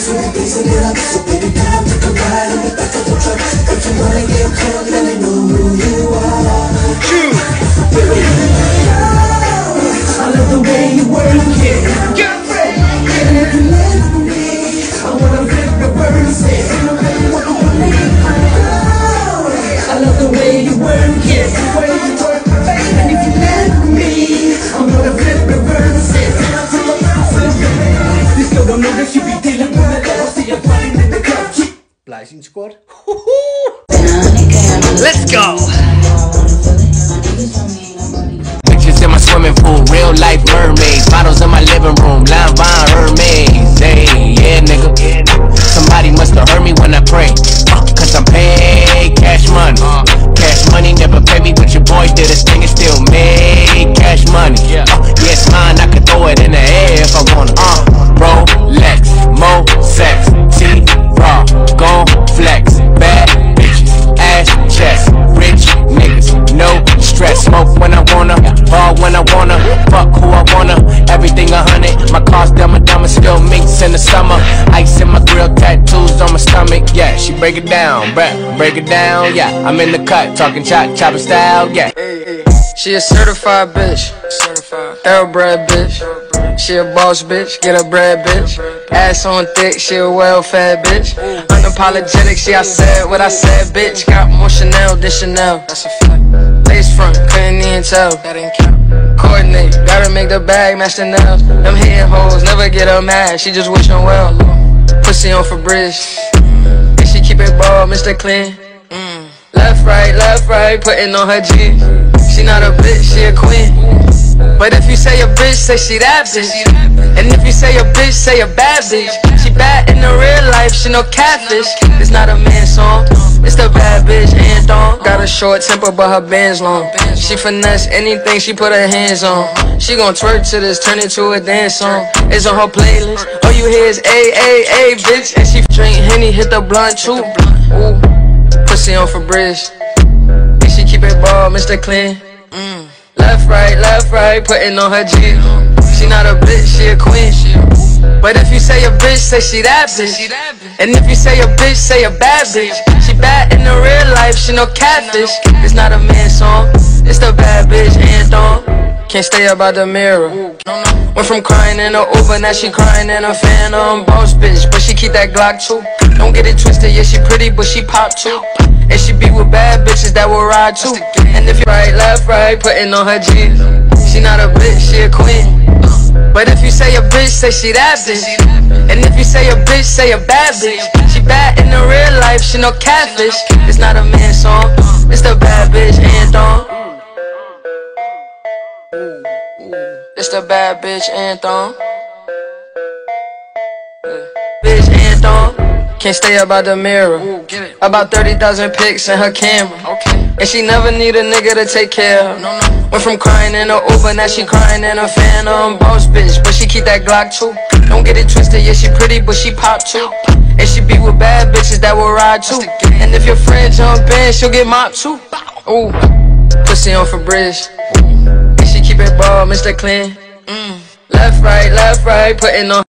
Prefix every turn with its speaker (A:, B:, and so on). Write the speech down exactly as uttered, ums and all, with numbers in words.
A: so we blazing it up. So baby, come take a ride in the back of the truck. If you wanna get drunk, let me know who you are. Baby, I love the way you work it. Girlfriend, and if you let me, I wanna flip reverse it. I love the way you work it, the way you work it, baby. And if you let me, I'm gonna flip reverse it. This girl don't know that she be dealing with the devil. See her fighting in the club. Blazing Squad.
B: Let's go. Bitches in my swimming pool, real life mermaids. Bottles in my living room, Line Vine Hermes. Hey, yeah, nigga. Somebody must have heard me when I pray. Uh, Cause I'm paid cash money. Uh, cash money never pay me, but your boy did his thing and still made cash money. Uh, yeah, it's mine, I could throw it in the air if I wanna. Uh, Rolex, Mo sex, T-Raw, gon' flex, bad bitches, ass chest, rich niggas, no stress. Smoke when I wanna, ball when I wanna, fuck who I wanna, everything a hundred. My car's dumb and dumb, still minks in the summer. Ice in my grill, tattoos on my stomach. Yeah, she break it down, bruh, break it down. Yeah, I'm in the cut, talking chop chopper style. Yeah.
C: She a certified bitch, certified thoroughbred bitch. She a boss bitch, get a bread bitch. Ass on thick, she a well-fed bitch. Unapologetic, she I said what I said, bitch. Got more Chanel than Chanel, that's a fact. Lace front, couldn't even tell, that ain't count. Coordinate, gotta make the bag match the nails. Them hitting hoes, never get her mad, she just wishing well. Pussy on Febreze, and she keep it ball, Mister Clean. mm. Left, right, left, right, putting on her G. She not a bitch, she a queen. But if you say a bitch, say she that bitch. And if you say a bitch, say a bad bitch. She bad in the real life, she no catfish. It's not a man song, it's the bad bitch anthem. Got a short temper but her band's long. She finesse anything she put her hands on. She gon' twerk to this, turn it to a dance song. It's on her playlist, all you hear is A, A, A, bitch. And she drink Henny, hit the blunt too. Ooh, pussy on Febreze, and she keep it ball, Mister Clean. mm. Left, right, left, right, putting on her G. She not a bitch, she a queen. But if you say a bitch, say she that bitch. And if you say a bitch, say a bad bitch. She bad in the real life, she no catfish. It's not a man song, it's the bad bitch anthem. Can't stay up by the mirror. Went from crying in a Uber, now she crying in a Phantom. Boss bitch, but she keep that Glock too. Don't get it twisted, yeah she pretty, but she pop too. And she be with bad bitches that will ride too. And if you right, left, right, putting on her G. She not a bitch, she a queen. But if you say a bitch, say she that bitch. And if you say a bitch, say a bad bitch. She bad in the real life, she no catfish. It's not a man song, it's the bad bitch anthem. It's the bad bitch anthem. Bitch anthem. Can't stay up by the mirror. About thirty thousand pics in her camera. And she never need a nigga to take care of. Went from crying in a Uber, now she crying in a Phantom. Boss bitch, but she keep that Glock too. Don't get it twisted, yeah she pretty, but she pop too. And she be with bad bitches that will ride too. And if your friend jump in, she'll get mopped too. Ooh, pussy on Febreze, and she keep it ball, Mister Clean. mm. Left, right, left, right, putting on